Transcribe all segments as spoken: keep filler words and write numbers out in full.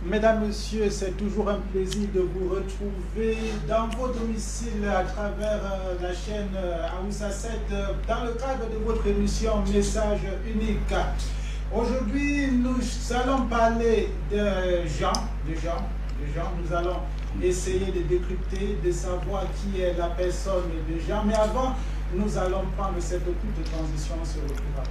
Mesdames, Messieurs, c'est toujours un plaisir de vous retrouver dans vos domiciles à travers euh, la chaîne euh, Hausa sept euh, dans le cadre de votre émission Message unique. Aujourd'hui, nous allons parler de Jean, de Jean, de Jean. Nous allons essayer de décrypter, de savoir qui est la personne de Jean. Mais avant, nous allons prendre cette courte transition sur le pouvoir.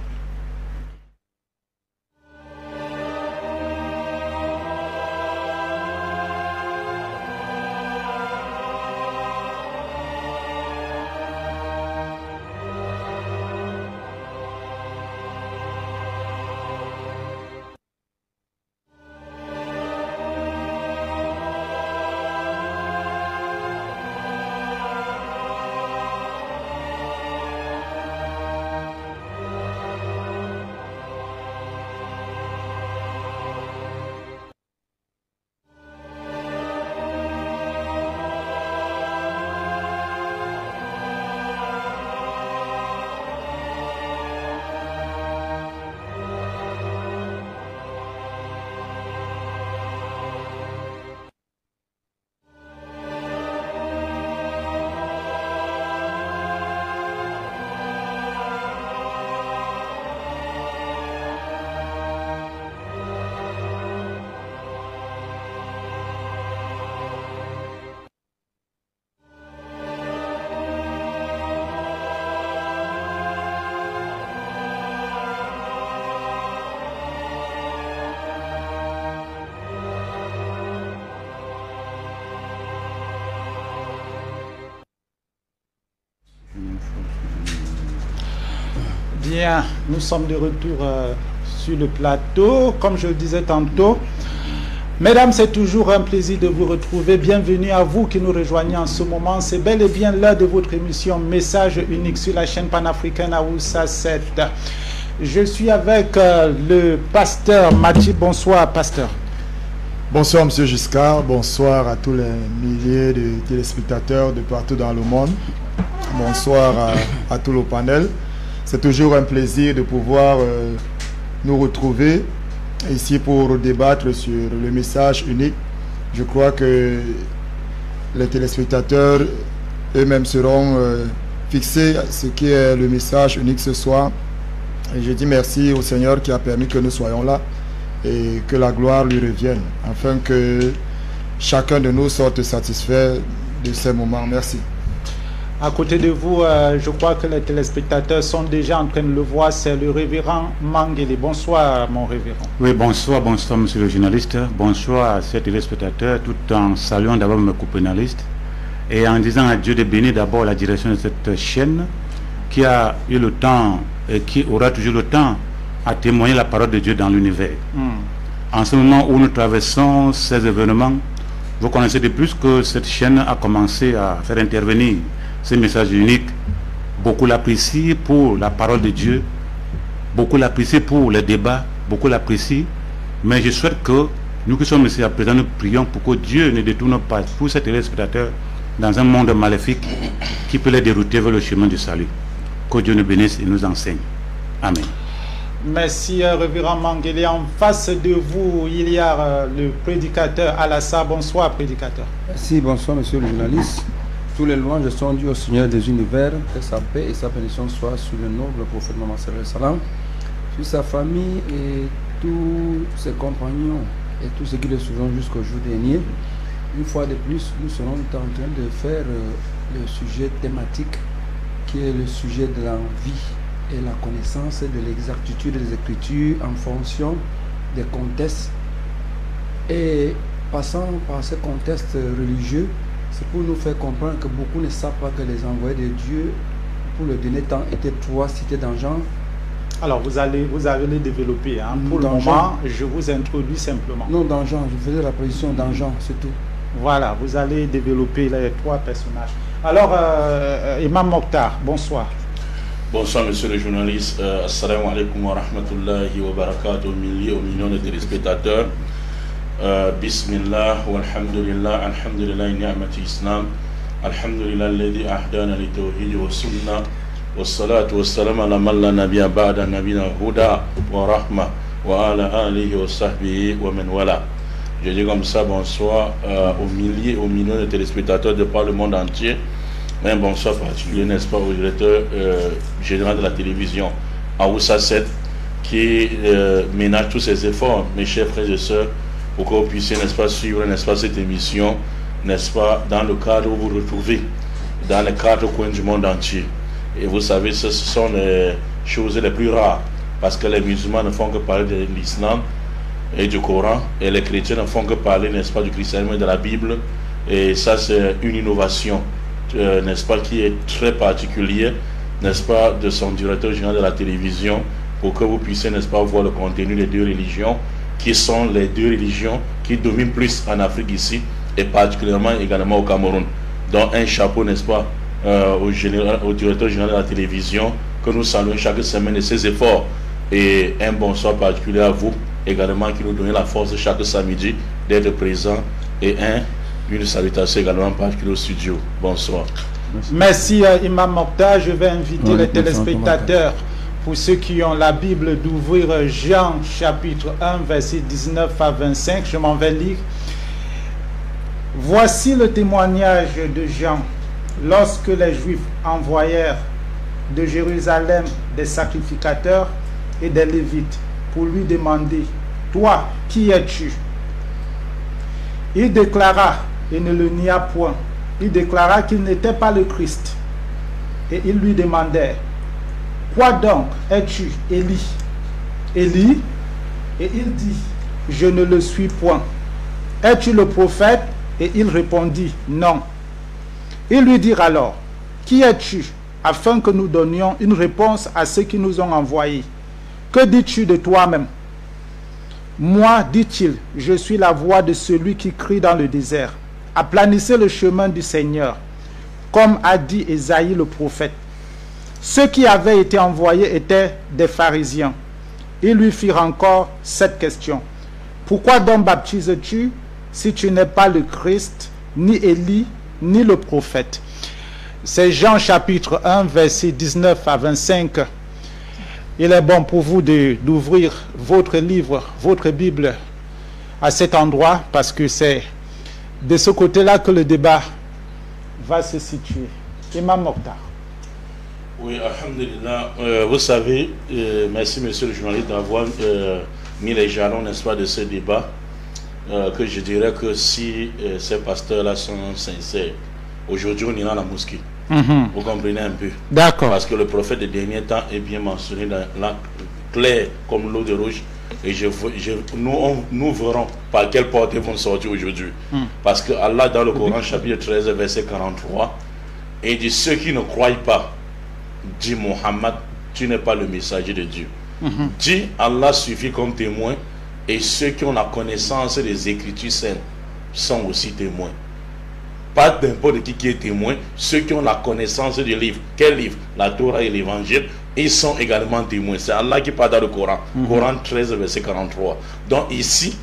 Bien, nous sommes de retour euh, sur le plateau, comme je le disais tantôt. Mesdames, c'est toujours un plaisir de vous retrouver. Bienvenue à vous qui nous rejoignez en ce moment. C'est bel et bien l'heure de votre émission Message unique sur la chaîne panafricaine Hausa sept. Je suis avec euh, le pasteur Mathieu. Bonsoir, pasteur. Bonsoir, monsieur Giscard. Bonsoir à tous les milliers de téléspectateurs de partout dans le monde. Bonsoir à, à tout le panel. C'est toujours un plaisir de pouvoir euh, nous retrouver ici pour débattre sur le message unique. Je crois que les téléspectateurs eux-mêmes seront euh, fixés à ce qui est le message unique ce soir. Et je dis merci au Seigneur qui a permis que nous soyons là et que la gloire lui revienne, afin que chacun de nous sorte satisfait de ces moments. Merci. À côté de vous, euh, je crois que les téléspectateurs sont déjà en train de le voir, c'est le révérend Mangele. Bonsoir, mon révérend. Oui, bonsoir, bonsoir, monsieur le journaliste. Bonsoir à ces téléspectateurs, tout en saluant d'abord mes copénalistes et en disant à Dieu de bénir d'abord la direction de cette chaîne qui a eu le temps et qui aura toujours le temps à témoigner la parole de Dieu dans l'univers. Mm. En ce moment où nous traversons ces événements, vous connaissez de plus que cette chaîne a commencé à faire intervenir ces messages uniques. Beaucoup l'apprécient pour la parole de Dieu, beaucoup l'apprécient pour les débats, beaucoup l'apprécient, mais je souhaite que nous qui sommes ici à présent, nous prions pour que Dieu ne détourne pas tous ces téléspectateurs dans un monde maléfique qui peut les dérouter vers le chemin du salut. Que Dieu nous bénisse et nous enseigne. Amen. Merci, euh, révérend Mangele. En face de vous, il y a euh, le prédicateur Alassa. Bonsoir, prédicateur. Merci, bonsoir, monsieur le journaliste. Tous les louanges sont dues au Seigneur des univers, que sa paix et sa bénédiction soient sur le noble prophète Mohammed sallallahu alayhi wa sallam, sur sa famille et tous ses compagnons et tous ceux qui le suivront jusqu'au jour dernier. Une fois de plus, nous serons en train de faire euh, le sujet thématique qui est le sujet de la vie et la connaissance de l'exactitude des Écritures en fonction des contextes. Et passant par ces contextes religieux, c'est pour nous faire comprendre que beaucoup ne savent pas que les envoyés de Dieu, pour le dernier temps, étaient trois cités dans Jean. Alors, vous allez, vous allez les développer. Hein. Pour dans le moment, Jean. Je vous introduis simplement. Non, dans Jean, je faisais la position dans Jean, c'est tout. Voilà, vous allez développer les trois personnages. Alors, euh, Imam Mokhtar, bonsoir. Bonsoir, monsieur le journaliste. Euh, assalamu alaikum wa rahmatullahi wa barakatuh, milliers ou millions de téléspectateurs. Euh, Bismillah, walhamdulillah, alhamdulillah, ni'mati islam, alhamdulillah, alladhi ahdana li tawhid wa sunnah, wa salatu wa salam ala man la nabiyya ba'da nabiyina huda wa rahma, wa ala alihi wa sahbihi wa man wala. Je dis comme ça, bonsoir euh, aux milliers, aux millions de téléspectateurs de par le monde entier. Un bonsoir particulier, n'est-ce pas, au directeur euh, général de la télévision, Aoussa sept, qui euh, ménage tous ses efforts, mes chers frères et sœurs, pour que vous puissiez, n'est-ce pas, suivre, n'est-ce pas, cette émission, n'est-ce pas, dans le cadre où vous vous retrouvez, dans les quatre coins du monde entier. Et vous savez, ce sont les choses les plus rares, parce que les musulmans ne font que parler de l'islam et du Coran, et les chrétiens ne font que parler, n'est-ce pas, du christianisme et de la Bible. Et ça, c'est une innovation, euh, n'est-ce pas, qui est très particulière, n'est-ce pas, de son directeur général de la télévision, pour que vous puissiez, n'est-ce pas, voir le contenu des deux religions, qui sont les deux religions qui dominent plus en Afrique ici, et particulièrement également au Cameroun. Donc un chapeau, n'est-ce pas, euh, au, général, au directeur général de la télévision, que nous saluons chaque semaine de ses efforts. Et un bonsoir particulier à vous, également, qui nous donnez la force chaque samedi d'être présent. Et un, une salutation également particulière au studio. Bonsoir. Merci, Merci euh, Imam Mokhtar. Je vais inviter ouais, les téléspectateurs, pour ceux qui ont la Bible, d'ouvrir Jean chapitre un, verset dix-neuf à vingt-cinq. Je m'en vais lire. Voici le témoignage de Jean, lorsque les Juifs envoyèrent de Jérusalem des sacrificateurs et des Lévites pour lui demander, toi, qui es-tu? Il déclara, et ne le nia point, il déclara qu'il n'était pas le Christ. Et ils lui demandèrent, quoi donc es-tu, Élie? Élie? Et il dit, je ne le suis point. Es-tu le prophète? Et il répondit, non. Ils lui dirent alors, qui es-tu? Afin que nous donnions une réponse à ceux qui nous ont envoyés. Que dis-tu de toi-même? Moi, dit-il, je suis la voix de celui qui crie dans le désert. Aplanissez le chemin du Seigneur, comme a dit Ésaïe le prophète. Ceux qui avaient été envoyés étaient des pharisiens. Ils lui firent encore cette question. Pourquoi donc baptises-tu si tu n'es pas le Christ, ni Élie, ni le prophète? C'est Jean chapitre un, verset dix-neuf à vingt-cinq. Il est bon pour vous d'ouvrir votre livre, votre Bible à cet endroit, parce que c'est de ce côté-là que le débat va se situer. Imam Mokhtar. Oui, alhamdulillah. Euh, vous savez, euh, merci monsieur le journaliste d'avoir euh, mis les jalons, n'est-ce pas, de ce débat, euh, que je dirais que si euh, ces pasteurs-là sont sincères, aujourd'hui on ira à la mosquée. Mm-hmm. Vous comprenez un peu? D'accord. Parce que le prophète des derniers temps est bien mentionné dans la clair comme l'eau de rouge. Et je, je, nous, on, nous verrons par quelle porte ils vont sortir aujourd'hui. Mm. Parce que Allah, dans le Coran, chapitre treize, verset quarante-trois, il dit, ceux qui ne croient pas, dit Mohammed, tu n'es pas le messager de Dieu. Mm-hmm. Dit, Allah suffit comme témoin, et ceux qui ont la connaissance des Écritures saintes sont aussi témoins. Pas n'importe qui qui est témoin, ceux qui ont la connaissance du livre. Quel livre? La Torah et l'Évangile. Ils sont également témoins. C'est Allah qui parle dans le Coran. Mm-hmm. Coran treize, verset quarante-trois. Donc ici,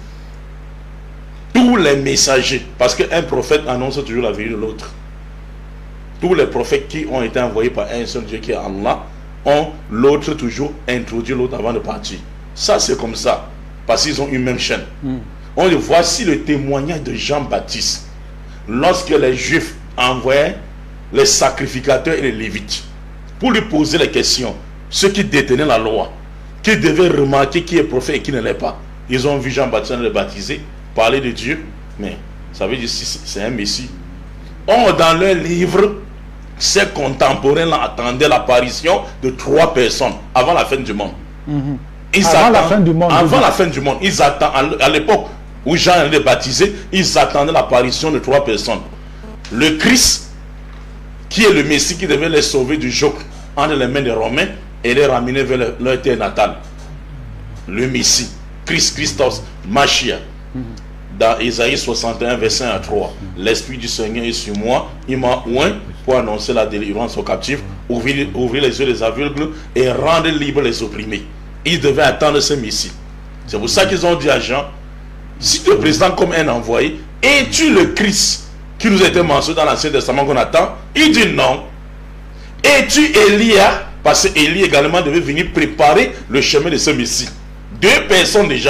tous les messagers, parce qu'un prophète annonce toujours la vérité de l'autre. Tous les prophètes qui ont été envoyés par un seul Dieu qui est Allah, ont l'autre toujours introduit l'autre avant de partir. Ça c'est comme ça, parce qu'ils ont une même chaîne. Mm. On dit, voici le témoignage de Jean-Baptiste. Lorsque les Juifs envoyaient les sacrificateurs et les Lévites pour lui poser les questions, ceux qui détenaient la loi, qui devaient remarquer qui est prophète et qui ne l'est pas, ils ont vu Jean-Baptiste le baptiser, parler de Dieu, mais ça veut dire que c'est un Messie. Or, dans leur livre, ces contemporains attendaient l'apparition de trois personnes avant la fin du monde. Mm-hmm. Ils avant attendent, la fin du monde. Avant la fin du monde, ils attendent, à l'époque où Jean allait baptiser, ils attendaient l'apparition de trois personnes. Le Christ, qui est le Messie qui devait les sauver du joug entre les mains des Romains et les ramener vers leur, leur terre natale. Le Messie, Christ, Christos, Mashiach. Dans Isaïe soixante et un, verset un à trois. L'Esprit du Seigneur est sur moi, il m'a oint pour annoncer la délivrance aux captifs, ouvrir, ouvrir les yeux des aveugles et rendre libres les opprimés. Ils devaient attendre ce Messie. C'est pour ça qu'ils ont dit à Jean, si tu te présentes comme un envoyé, es-tu le Christ qui nous était mentionné dans l'Ancien Testament qu'on attend? Il dit non. Es-tu Élia? Parce que Élie également devait venir préparer le chemin de ce Messie. Deux personnes déjà.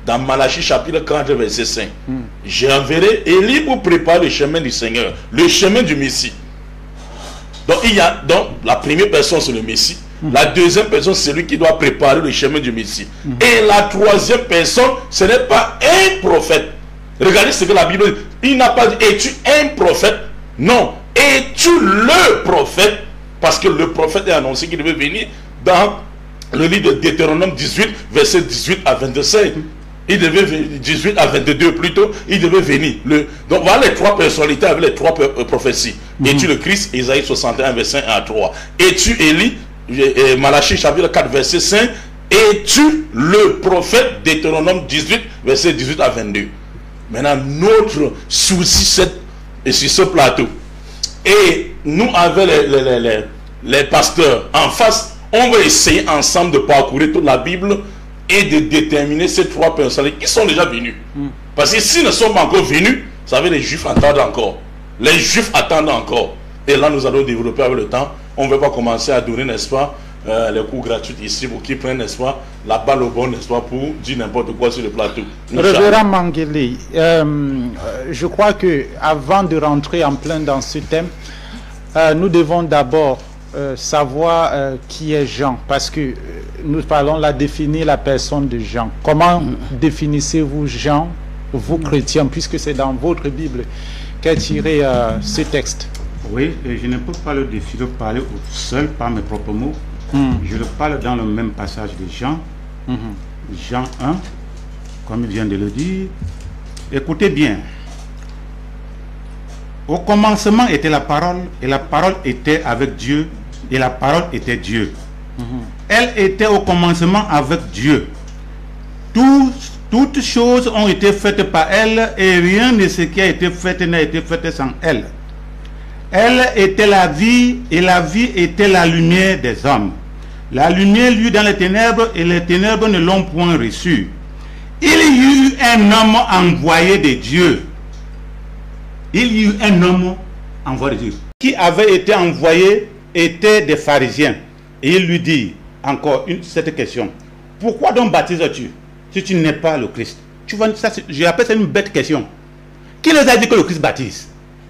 dans Malachie chapitre quatre, verset cinq. Mm. J'enverrai Élie pour préparer le chemin du Seigneur, le chemin du Messie. Donc, il y a, donc la première personne, c'est le Messie. Mm. La deuxième personne, c'est celui qui doit préparer le chemin du Messie. Mm. Et la troisième personne, ce n'est pas un prophète. Regardez ce que la Bible dit. Il n'a pas dit, es-tu un prophète? Non. Es-tu le prophète? Parce que le prophète est annoncé qu'il devait venir dans le livre de Deutéronome dix-huit, verset dix-huit à vingt-cinq. Il devait venir, dix-huit à vingt-deux plutôt, il devait venir. Le, donc voilà les trois personnalités avec les trois prophéties. Mm-hmm. Es-tu le Christ? Isaïe soixante et un, verset un à trois. Es-tu Élie? Malachie chapitre quatre, verset cinq. Es-tu le prophète? Deutéronome dix-huit, verset dix-huit à vingt-deux. Maintenant, notre souci c'est sur ce plateau. Et nous, avec les, les, les, les pasteurs en face, on va essayer ensemble de parcourir toute la Bible et de déterminer ces trois personnes qui sont déjà venus. Mm. Parce que s'ils ne sont pas encore venus, vous savez, les Juifs attendent encore. Les Juifs attendent encore. Et là, nous allons développer avec le temps. On ne va pas commencer à donner, n'est-ce pas, euh, les cours gratuits ici pour qu'ils prennent, n'est-ce pas, la balle au bon, n'est-ce pas, pour dire n'importe quoi sur le plateau. Révérend Manguele, euh, je crois que avant de rentrer en plein dans ce thème, euh, nous devons d'abord Euh, savoir euh, qui est Jean, parce que euh, nous parlons là définir la personne de Jean. Comment mmh. définissez-vous Jean, vous chrétiens, puisque c'est dans votre Bible qu'est tiré euh, ce texte? Oui, et je ne peux pas le définir, parler seul par mes propres mots. Mmh. Je le parle dans le même passage de Jean, mmh. Jean un, comme il vient de le dire. Écoutez bien. Au commencement était la parole, et la parole était avec Dieu, et la parole était Dieu. Mm-hmm. Elle était au commencement avec Dieu. Tout, toutes choses ont été faites par elle, et rien de ce qui a été fait n'a été fait sans elle. Elle était la vie, et la vie était la lumière des hommes. La lumière luit dans les ténèbres, et les ténèbres ne l'ont point reçue. Il y eut un homme envoyé de Dieu. Il y eut un homme envoyé de Dieu qui avait été envoyé, était des pharisiens. Et il lui dit encore une, cette question. Pourquoi donc baptises-tu si tu n'es pas le Christ? Tu vois, ça, je rappelle, c'est une bête question. Qui les a dit que le Christ baptise?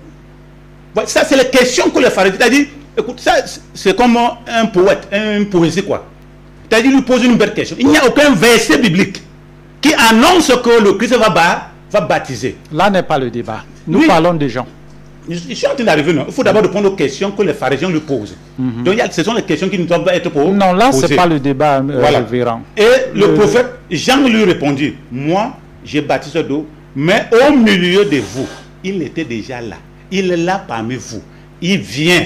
Ça, c'est la question que les pharisiens ont dit. Écoute, ça, c'est comme un poète, un poésie, quoi. Tu as dit, lui pose une bête question. Il n'y a aucun verset biblique qui annonce que le Christ va, ba, va baptiser. Là n'est pas le débat. Nous oui. parlons des gens. Je, je suis en train d'arriver, non? Il faut d'abord répondre aux questions que les pharisiens lui posent. Mm-hmm. Donc, il y a, ce sont les questions qui ne doivent pas être posées. Non, là, ce n'est pas le débat, euh, voilà. Révérend. Et le, le prophète Jean lui répondit, moi, j'ai baptisé d'eau, mais au milieu de vous, il était déjà là. Il est là parmi vous. Il vient.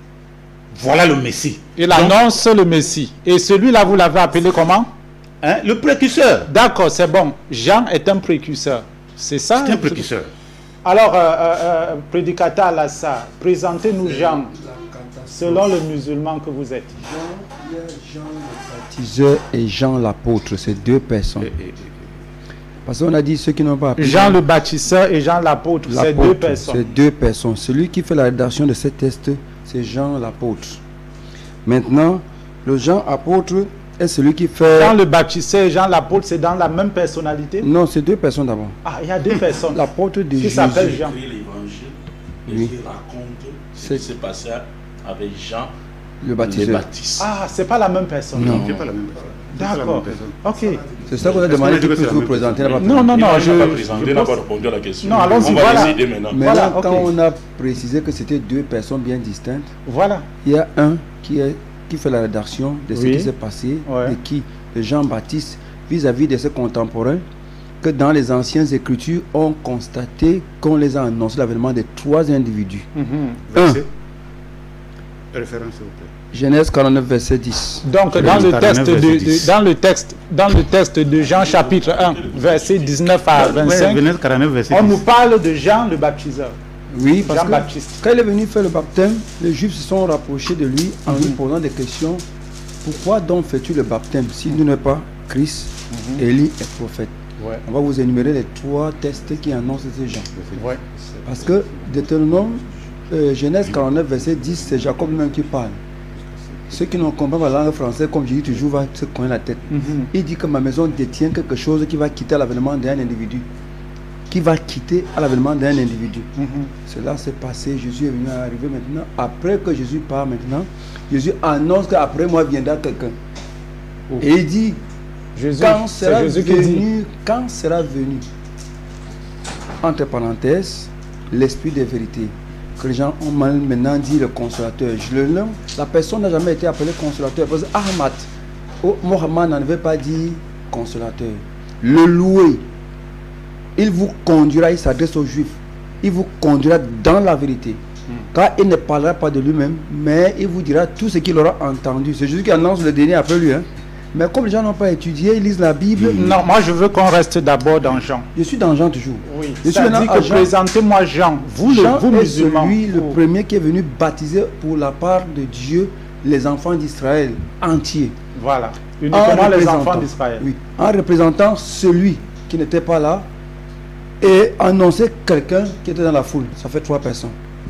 Voilà le Messie. Il Donc, annonce le Messie. Et celui-là, vous l'avez appelé comment? Hein? Le précurseur. D'accord, c'est bon. Jean est un précurseur. C'est ça? C'est un précurseur. Alors, euh, euh, prédicateur Lassa, présentez-nous Jean, selon le musulman que vous êtes. Jean, il y a Jean le baptiseur et Jean l'apôtre, c'est deux personnes. Et, et, Parce qu'on a dit ceux qui n'ont pas appris. Jean le baptiseur et Jean l'apôtre, c'est deux personnes. C'est deux personnes. Celui qui fait la rédaction de ce test, c'est Jean l'apôtre. Maintenant, le Jean apôtre est celui qui fait... Jean le baptiseur et Jean l'apôtre, c'est dans la même personnalité? Non, c'est deux personnes d'abord. Ah, il y a deux personnes. L'apôtre de Jésus. Qui s'appelle Jean. Il écrit l'évangile et oui. il raconte ce qui s'est passé avec Jean le baptiseur. Ah, c'est pas la même personne. Non, c'est pas la même personne. D'accord. Ok. C'est ça qu'on a demandé de vous présenter. Non, non, non. Je n'ai pas présenté, n'a pas répondu à la question. Non, allons-y. On va voilà. décider maintenant. Mais voilà, là, okay. quand on a précisé que c'était deux personnes bien distinctes, voilà. Il y a un qui, est, qui fait la rédaction de ce oui. qui s'est passé ouais. et qui, Jean-Baptiste, vis-à-vis de ses contemporains, que dans les anciennes écritures, ont constaté qu'on les a annoncé l'avènement de trois individus. Mm-hmm. Un. Référence, s'il vous plaît. Genèse quarante-neuf, verset dix. Donc, dans le, texte de, de, dans, le texte, dans le texte de Jean, chapitre un, verset dix-neuf à vingt-cinq, ouais, quarante-neuf, verset on nous parle de Jean le baptiseur. Oui, parce Jean que Baptiste. Quand il est venu faire le baptême, les Juifs se sont rapprochés de lui en mm-hmm. lui posant des questions. Pourquoi donc fais-tu le baptême si tu n'es pas Christ, mm-hmm. Élie et prophète? Ouais. On va vous énumérer les trois textes qui annoncent ces gens. Ouais. Parce que Deutéronome, euh, Genèse quarante-neuf, verset dix, c'est Jacob même qui parle. Ceux qui ne comprennent pas la langue française, comme je dis toujours, vont se connaître la tête. Mm-hmm. Il dit que ma maison détient quelque chose qui va quitter à l'avènement d'un individu. Qui va quitter à l'avènement d'un individu. Mm-hmm. Cela s'est passé, Jésus est venu arriver maintenant. Après que Jésus part maintenant, Jésus annonce qu'après moi viendra quelqu'un. Oh. Et il dit, Jésus, quand sera Jésus venu, quand sera venu, entre parenthèses, l'esprit de vérité. Que les gens ont maintenant dit le consolateur. Je le nomme, la personne n'a jamais été appelée consolateur. Parce que Ahmad, oh, Mohammed n'avait pas dit consolateur. Le louer, il vous conduira, il s'adresse aux Juifs, il vous conduira dans la vérité. Hmm. Car il ne parlera pas de lui-même, mais il vous dira tout ce qu'il aura entendu. C'est Jésus qui annonce le dernier après lui. Hein. Mais comme les gens n'ont pas étudié, ils lisent la Bible. Non, moi je veux qu'on reste d'abord dans Jean. Je suis dans Jean toujours. Oui, je ça suis dit que présentez-moi Jean. Vous, Jean le, vous est musulmans. Celui, le premier qui est venu baptiser pour la part de Dieu les enfants d'Israël entiers. Voilà, uniquement les enfants d'Israël. Oui, en représentant celui qui n'était pas là et annoncer quelqu'un qui était dans la foule. Ça fait trois personnes.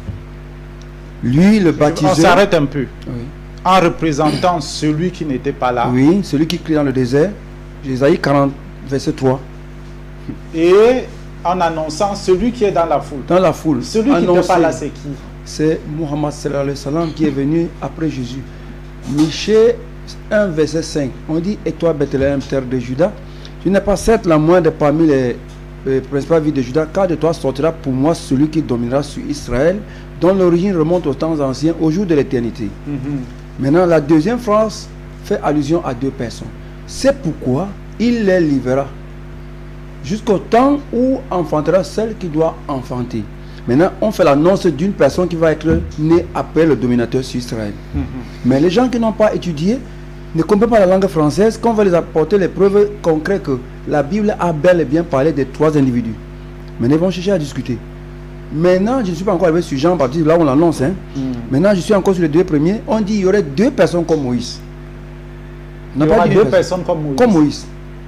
Lui, le baptiseur. On s'arrête un peu. Oui. En représentant celui qui n'était pas là. Oui, celui qui crie dans le désert. Isaïe quarante, verset trois. Et en annonçant celui qui est dans la foule. Dans la foule. Celui qui n'était pas là, c'est qui? C'est Muhammad sallallahu alayhi wa sallam qui est venu après Jésus. Michée un, verset cinq. On dit, et toi, Bethléem, terre de Juda, tu n'es pas certes la moindre parmi les, les principales villes de Juda, car de toi sortira pour moi celui qui dominera sur Israël, dont l'origine remonte aux temps anciens, au jour de l'éternité. Mm-hmm. Maintenant, la deuxième phrase fait allusion à deux personnes. C'est pourquoi il les livrera jusqu'au temps où enfantera celle qui doit enfanter. Maintenant, on fait l'annonce d'une personne qui va être née après le dominateur sur Israël. Mm-hmm. Mais les gens qui n'ont pas étudié, ne comprennent pas la langue française, qu'on va les apporter les preuves concrètes que la Bible a bel et bien parlé de trois individus. Maintenant, ils vont chercher à discuter. Maintenant, je ne suis pas encore arrivé sur Jean-Baptiste, là on l'annonce. Hein. Mm. Maintenant, je suis encore sur les deux premiers. On dit qu'il y aurait deux personnes comme Moïse. Il y aura deux personnes comme Moïse. Comme Moïse.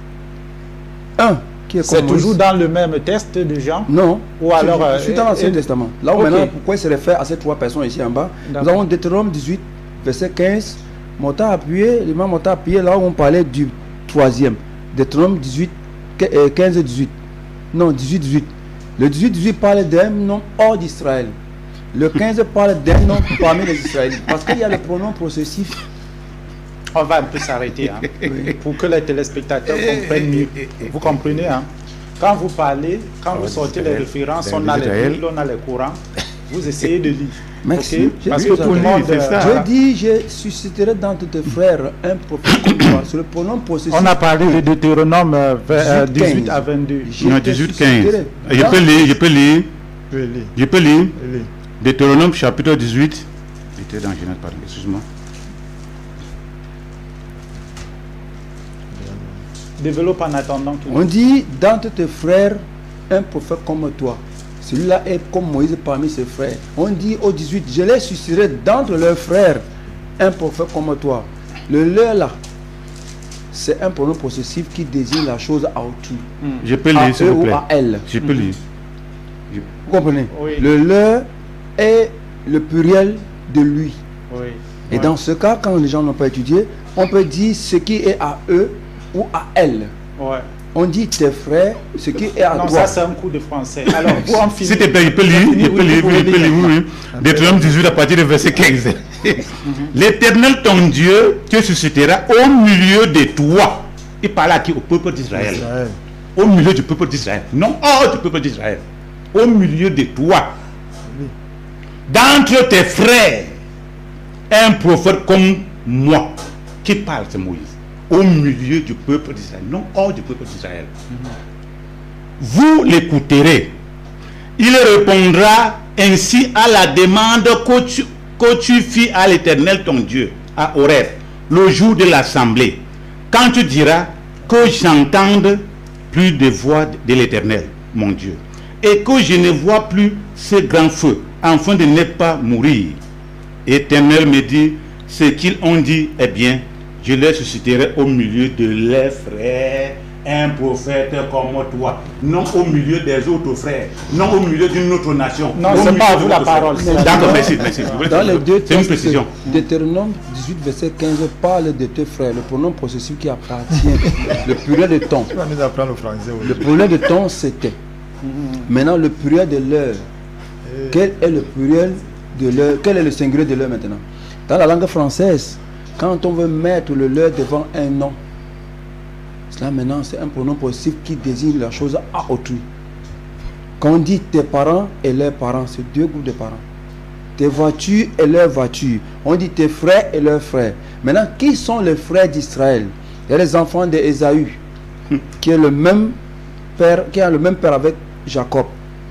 Un qui est comme C'est toujours dans le même texte de Jean? Non. Ou alors, je, je suis dans l'Ancien Testament. Là où okay. Maintenant, pourquoi il se réfère à ces trois personnes ici en bas? Nous avons Deutéronome dix-huit, verset quinze. Monta appuyé, l'imam Monta appuyé, là où on parlait du troisième. Deutéronome dix-huit, quinze et dix-huit. Non, dix-huit, dix-huit. Le dix-huit, dix-huit parle d'un nom hors d'Israël. Le quinze parle d'un nom parmi les Israélites. Parce qu'il y a le pronom possessif. On va un peu s'arrêter hein, oui. pour que les téléspectateurs comprennent mieux. Vous comprenez hein? Quand vous parlez, quand vous sortez les références, on a les Bibles, on a les Corans. Vous essayez de lire. Merci. Okay? Parce que tout le monde fait ça. Je dis, je susciterai dans tes frères un prophète comme toi. C'est le pronom possessif. On a parlé de Deutéronome euh, dix-huit à vingt-deux. Non, dix-huit, quinze. Je peux lire, je peux lire. Je peux lire. Deutéronome chapitre dix-huit. J'étais dans Genèse, pardon, excuse-moi. Développe en attendant. On dit, dans tes frères, un prophète comme toi. Celui-là est comme Moïse parmi ses frères. On dit au dix-huit, je les susciterai d'entre leurs frères un prophète comme toi. Le leur là, c'est un pronom possessif qui désigne la chose à autrui. Mm. Je peux lire, s'il vous plaît. Ou à elle. Je peux lire. Je... Vous comprenez? Oui. Le leur est le pluriel de lui. Oui. Et oui. dans ce cas, quand les gens n'ont pas étudié, on peut dire ce qui est à eux ou à elle. Ouais. On dit tes frères, ce qui est à non, toi. Ça c'est un coup de français. Alors, pour en finir. S'il te plaît, il peut lire, il peut lire, il peut lire, oui. Deutéronome dix-huit à partir du verset quinze. L'Éternel ton Dieu te suscitera au milieu de toi. Il parle à qui? Au peuple d'Israël. Au milieu du peuple d'Israël. Non hors du peuple d'Israël. Au milieu de toi. D'entre tes frères, un prophète comme moi. Qui parle, c'est Moïse. Au milieu du peuple d'Israël, non hors du peuple d'Israël. Mm-hmm. Vous l'écouterez. Il répondra ainsi à la demande que tu, que tu fis à l'Éternel ton Dieu, à Horeb, le jour de l'assemblée, quand tu diras que j'entende plus de voix de l'Éternel, mon Dieu, et que je ne vois plus ce grand feu, afin de ne pas mourir. L'Éternel me dit, ce qu'ils ont dit est bien. Je les susciterai au milieu de leurs frères un prophète comme toi, non au milieu des autres frères, non au milieu d'une autre nation. Non, c'est pas à vous la parole. D'accord, merci, merci. Dans les deux C'est une textes, précision. Deutéronome dix-huit, verset quinze parle de tes frères, le pronom possessif qui appartient, le pluriel de ton. Tu vas nous apprendre le français Le aujourd'hui. pluriel de ton, c'était. Maintenant, le pluriel de l'heure. Quel est le pluriel de l'heure? Quel est le singulier de l'heure maintenant? Dans la langue française, quand on veut mettre le l'heure devant un nom, cela maintenant c'est un pronom possessif qui désigne la chose à autrui. Quand on dit tes parents et leurs parents, c'est deux groupes de parents. Tes voitures et leurs voitures. On dit tes frères et leurs frères. Maintenant, qui sont les frères d'Israël? Il y a les enfants d'Ésaü, qui est le même père, qui a le même père avec Jacob.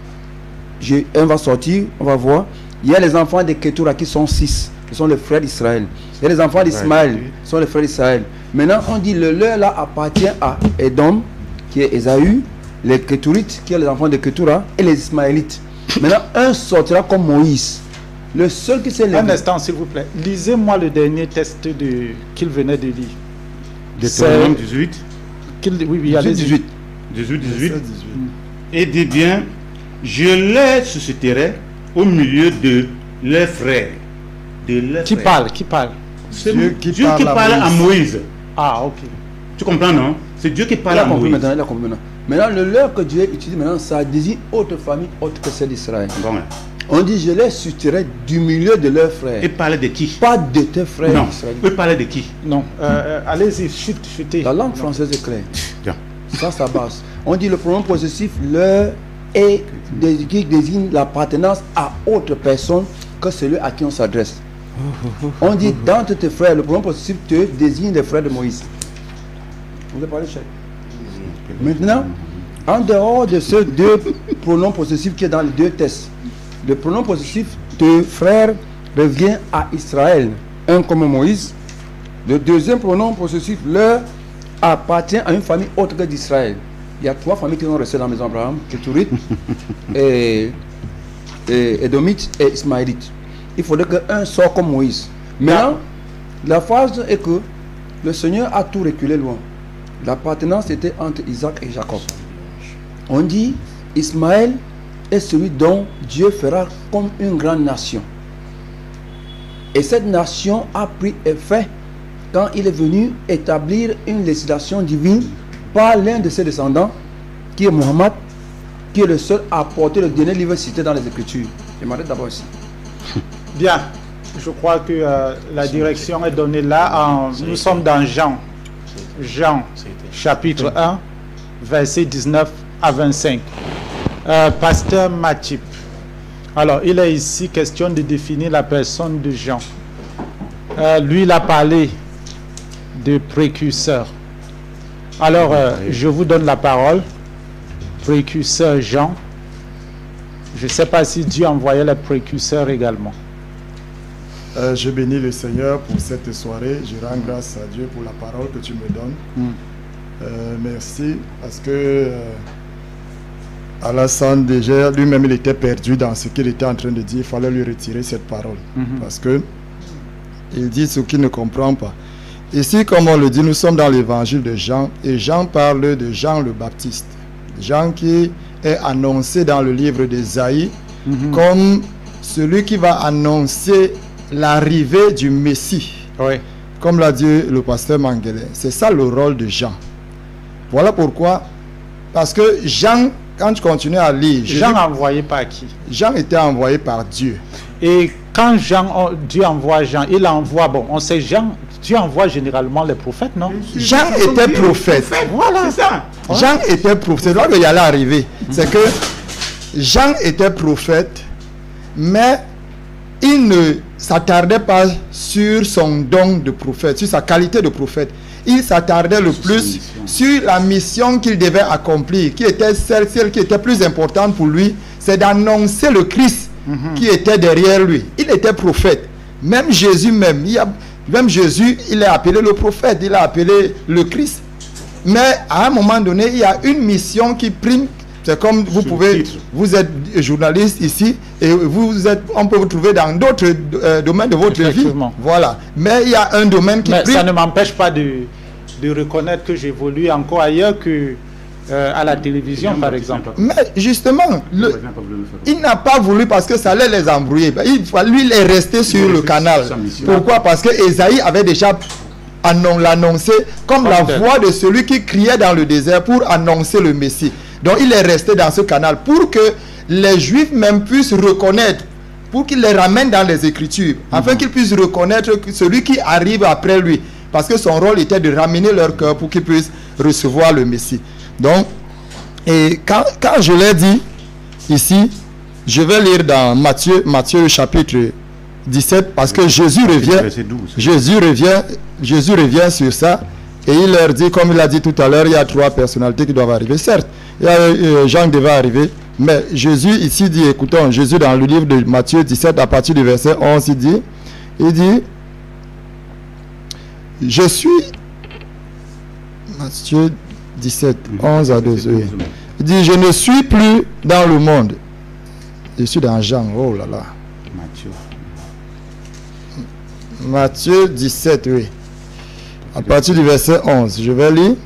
Je, un va sortir, on va voir. Il y a les enfants de Ketura qui sont six, qui sont les frères d'Israël. Il y a les enfants d'Ismaël, qui sont les frères d'Israël. Maintenant, on dit le leur là appartient à Édom, qui est Ésaü, les Keturites, qui sont les enfants de Ketura, et les Ismaélites. Maintenant, un sortira comme Moïse. Le seul qui s'est levé. Un instant, s'il vous plaît. Lisez-moi le dernier texte de... qu'il venait de lire. Deutéronome dix-huit. Qu'il... Oui, oui, allez-y. dix-huit. dix-huit, dix-huit. Et dit bien, je les susciterai au milieu de leurs frères. De leurs Qui frères. parle? Qui parle? C'est Dieu qui Dieu parle qui à parle à Moïse. Ah, ok. Tu comprends, non? C'est Dieu qui Il parle a à compris Moïse. maintenant, il a compris maintenant. Maintenant, le leur que Dieu utilise maintenant, ça désigne autre famille autre que celle d'Israël. Bon, hein. On dit, je les susciterai du milieu de leurs frères. Et parler de qui? Pas de tes frères Non. d'Israël. Eux parler de qui? Non, euh, euh, allez-y, chute, chutez. La langue française est claire. Tiens. Ça, ça passe. On dit le pronom possessif leur est dé- qui désigne l'appartenance à autre personne que celui à qui on s'adresse. On dit d'entre tes frères, le pronom possessif te désigne les frères de Moïse. Vous avez parlé, chef? Maintenant, en dehors de ces deux pronoms possessifs qui est dans les deux tests, le pronom possessif de frère revient à Israël, un comme Moïse. Le deuxième pronom possessif leur appartient à une famille autre que d'Israël. Il y a trois familles qui sont restées dans la maison d'Abraham, Kétourites, et, et Édomites et Ismaélites. Il faudrait qu'un sorte comme Moïse. Maintenant, la phase est que le Seigneur a tout reculé loin. L'appartenance était entre Isaac et Jacob. On dit Ismaël est celui dont Dieu fera comme une grande nation. Et cette nation a pris effet quand il est venu établir une législation divine par l'un de ses descendants, qui est Mohammed, qui est le seul à porter le dernier livre cité dans les Écritures. Je m'arrête d'abord ici. Bien, je crois que euh, la direction est donnée là. En, nous sommes dans Jean. Jean, chapitre un, verset dix-neuf à vingt-cinq. Euh, Pasteur Matip. Alors, il est ici question de définir la personne de Jean. Euh, lui, il a parlé de précurseur. Alors, euh, je vous donne la parole. Précurseur Jean. Je ne sais pas si Dieu envoyait les précurseurs également. Euh, je bénis le Seigneur pour cette soirée. Je rends grâce à Dieu pour la parole que tu me donnes. Mm. Euh, merci parce que euh, Alassane déjà lui-même il était perdu dans ce qu'il était en train de dire. Il fallait lui retirer cette parole Mhm. parce que il dit ce qu'il ne comprend pas. Ici, comme on le dit, nous sommes dans l'évangile de Jean et Jean parle de Jean le Baptiste. Jean qui est annoncé dans le livre d'Ésaïe Mhm. comme celui qui va annoncer l'arrivée du Messie. Oui. Comme l'a dit le pasteur Manguelé. C'est ça le rôle de Jean. Voilà pourquoi. Parce que Jean, quand tu continues à lire, Jean Jésus- envoyé par qui? Jean était envoyé par Dieu. Et quand Jean, oh, Dieu envoie Jean, il envoie, bon, on sait Jean, Dieu envoie généralement les prophètes, non? Jean était prophète. Voilà. C'est ça. Jean était prophète. C'est là qu'il allait arriver. C'est que Jean était prophète, mais il ne s'attardait pas sur son don de prophète, sur sa qualité de prophète. Il s'attardait le plus sur la mission qu'il devait accomplir, qui était celle, celle qui était plus importante pour lui, c'est d'annoncer le Christ qui était derrière lui. Il était prophète. Même Jésus même, il y a, même Jésus, il est appelé le prophète, il est appelé le Christ. Mais à un moment donné, il y a une mission qui prime. C'est comme vous Sur pouvez, le titre. vous êtes journaliste ici et vous êtes, on peut vous trouver dans d'autres euh, domaines de votre vie. Effectivement. Voilà. Mais il y a un domaine qui Mais prime. ça ne m'empêche pas de, de reconnaître que j'évolue encore ailleurs que euh, à la télévision, par exemple. Mais justement, le, il n'a pas voulu parce que ça allait les embrouiller. Il, lui, il est resté sur le canal. Pourquoi? Parce que Ésaïe avait déjà l'annoncé comme la voix de celui qui criait dans le désert pour annoncer le Messie. Donc il est resté dans ce canal pour que les Juifs même puissent reconnaître, pour qu'il les ramène dans les Écritures, afin mm-hmm. qu'ils puissent reconnaître celui qui arrive après lui. Parce que son rôle était de ramener leur cœur pour qu'ils puissent recevoir le Messie. Donc, et quand, quand je l'ai dit ici, je vais lire dans Matthieu, Matthieu chapitre dix-sept, parce que Jésus revient, Jésus revient, Jésus revient sur ça, et il leur dit, comme il a dit tout à l'heure, il y a trois personnalités qui doivent arriver. Certes, il y a, euh, Jean devait arriver, mais Jésus ici dit, écoutons, Jésus dans le livre de Matthieu dix-sept, à partir du verset onze, il dit, il dit, je suis, Matthieu dix-sept, onze à douze, oui. Il dit, je ne suis plus dans le monde. Je suis dans Jean, oh là là. Matthieu. Matthieu dix-sept, oui. À partir du verset onze, je vais lire.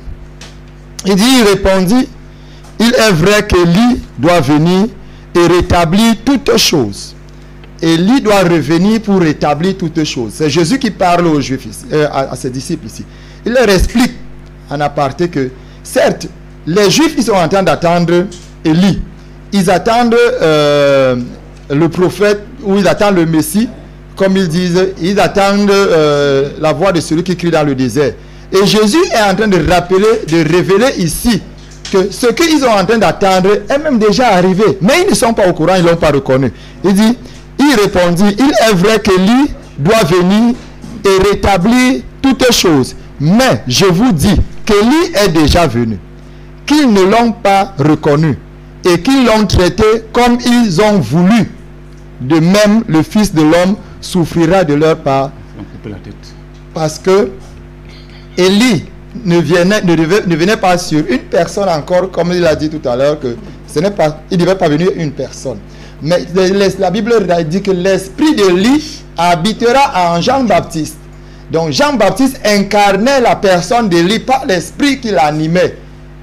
Il dit, il répondit, il est vrai qu'Élie doit venir et rétablir toutes choses. Élie doit revenir pour rétablir toutes choses. C'est Jésus qui parle aux Juifs ici, euh, à, à ses disciples ici. Il leur explique en aparté que, certes, les Juifs, ils sont en train d'attendre Élie. Ils attendent euh, le prophète, ou ils attendent le Messie, comme ils disent, ils attendent euh, la voix de celui qui crie dans le désert. Et Jésus est en train de rappeler, de révéler ici que ce qu'ils sont en train d'attendre est même déjà arrivé. Mais ils ne sont pas au courant, ils ne l'ont pas reconnu. Il dit, il répondit, il est vrai qu'Élie doit venir et rétablir toutes choses. Mais je vous dis qu'Élie est déjà venu, qu'ils ne l'ont pas reconnu et qu'ils l'ont traité comme ils ont voulu. De même, le Fils de l'homme souffrira de leur part. Parce que Élie ne venait, ne, devait, ne venait pas sur une personne encore, comme il a dit tout à l'heure, que ce n'est pas, il ne devait pas venir une personne. Mais la Bible dit que l'esprit d'Élie habitera en Jean-Baptiste. Donc Jean-Baptiste incarnait la personne d'Élie par l'esprit qui l'animait.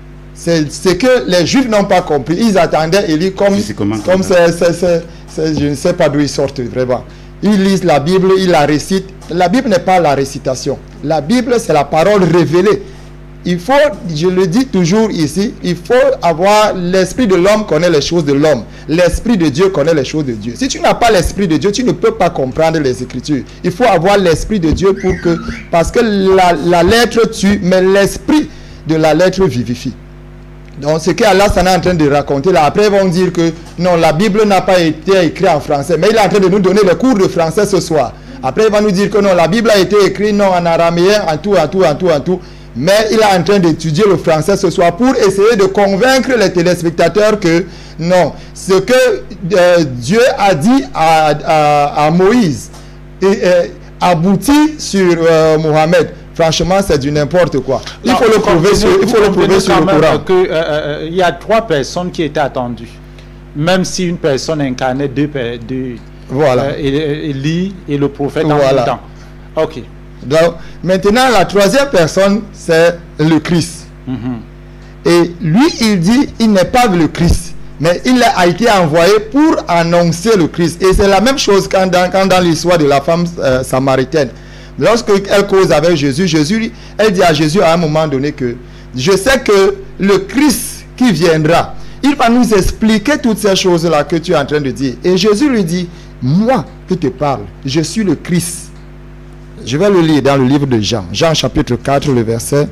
C'est ce que les Juifs n'ont pas compris. Ils attendaient Élie comme, comme c'est, c'est, c'est, c'est, je ne sais pas d'où ils sortent vraiment. Ils lisent la Bible, ils la récitent. La Bible n'est pas la récitation. La Bible, c'est la parole révélée. Il faut, je le dis toujours ici, il faut avoir l'esprit de l'homme connaît les choses de l'homme. L'esprit de Dieu connaît les choses de Dieu. Si tu n'as pas l'esprit de Dieu, tu ne peux pas comprendre les Écritures. Il faut avoir l'esprit de Dieu pour que, parce que la, la lettre tue, mais l'esprit de la lettre vivifie. Donc ce qu'Allah est en train de raconter là, après ils vont dire que non, la Bible n'a pas été écrite en français, mais il est en train de nous donner le cours de français ce soir. Après il va nous dire que non, la Bible a été écrite non en araméen, en tout, en tout, en tout, en tout. Mais il est en train d'étudier le français ce soir pour essayer de convaincre les téléspectateurs que non, ce que euh, Dieu a dit à, à, à Moïse et, euh, aboutit sur euh, Mohammed. Franchement, c'est du n'importe quoi. Il non, faut le prouver sur, il faut le prouver sur le Coran. Que, euh, euh, il y a trois personnes qui étaient attendues. Même si une personne incarnait deux, deux voilà. Euh, Élie et le prophète en voilà. même temps. Ok. Donc, maintenant, la troisième personne, c'est le Christ. Mm-hmm. Et lui, il dit, il n'est pas le Christ, mais il a été envoyé pour annoncer le Christ. Et c'est la même chose quand dans, quand dans l'histoire de la femme euh, samaritaine. Lorsqu'elle cause avec Jésus, Jésus, elle dit à Jésus à un moment donné que je sais que le Christ qui viendra, il va nous expliquer toutes ces choses-là que tu es en train de dire. Et Jésus lui dit, moi qui te parle, je suis le Christ. Je vais le lire dans le livre de Jean. Jean chapitre quatre, le verset.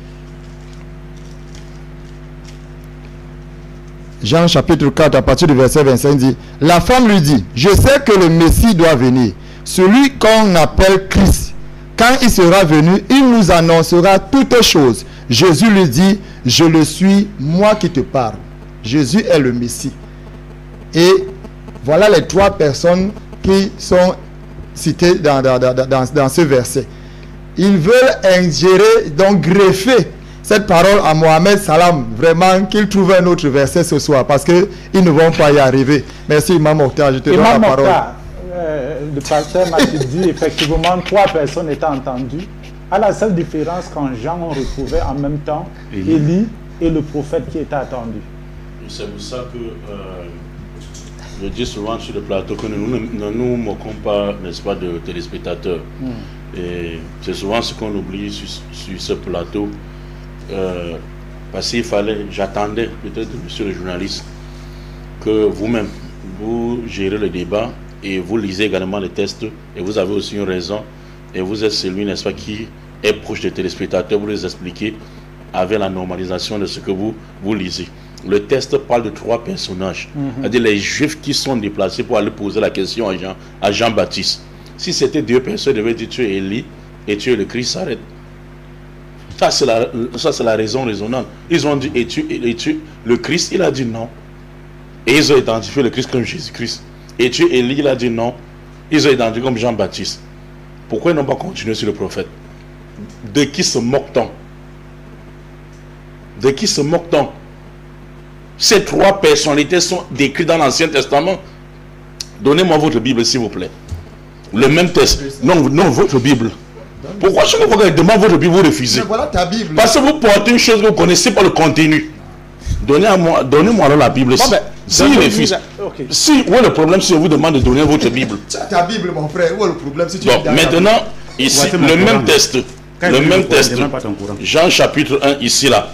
Jean chapitre quatre, à partir du verset vingt-cinq, dit, la femme lui dit, je sais que le Messie doit venir, celui qu'on appelle Christ. Quand il sera venu, il nous annoncera toutes choses. Jésus lui dit, je le suis, moi qui te parle. Jésus est le Messie. Et voilà les trois personnes qui sont citées dans, dans, dans, dans, dans ce verset. Ils veulent ingérer, donc greffer cette parole à Mohamed Salam. Vraiment qu'il trouve un autre verset ce soir, parce qu'ils ne vont pas y arriver. Merci Imam Mokhtar, je te donne la parole. Euh, le pasteur m'a dit effectivement trois personnes étaient entendues. À la seule différence quand Jean on retrouvait en même temps Élie et le prophète qui était attendu. C'est pour ça que euh, je dis souvent sur le plateau que nous ne nous, nous moquons pas, n'est-ce pas, de téléspectateurs. Mm. Et c'est souvent ce qu'on oublie sur, sur ce plateau. Euh, parce qu'il fallait, j'attendais peut-être, monsieur le journaliste, que vous-même, vous gérez le débat et vous lisez également les textes et vous avez aussi une raison. Et vous êtes celui, n'est-ce pas, qui est proche des téléspectateurs, vous les expliquez avec la normalisation de ce que vous, vous lisez. Le texte parle de trois personnages, mm-hmm. c'est-à-dire les Juifs qui sont déplacés pour aller poser la question à, Jean, à Jean-Baptiste. Si c'était deux personnes, ils devaient dire tu es Élie et tu es le Christ, s'arrête. Ça, c'est la, ça, c'est la raison raisonnable. Ils ont dit et tu, et tu le Christ, il a dit non. Et ils ont identifié le Christ comme Jésus-Christ. Et tu es Élie, il a dit non. Ils ont identifié comme Jean-Baptiste. Pourquoi ils n'ont pas continué sur le prophète? De qui se moque-t-on? De qui se moque-t-on? Ces trois personnalités sont décrites dans l'Ancien Testament. Donnez-moi votre Bible, s'il vous plaît. Le même texte. Non, non, votre Bible. Pourquoi chaque fois que je demande votre Bible, vous refusez? Mais voilà ta Bible. Parce que vous portez une chose que vous ne connaissez pas le contenu. Donnez-moi donnez alors la Bible. Bon, ben, si il refuse. Okay. Si, où est le problème si on vous demande de donner votre Bible? Tu as ta Bible, mon frère. Où est le problème si tu bon, maintenant, ici, le même courant. Test. Quand le même test. Jean chapitre un, ici, là.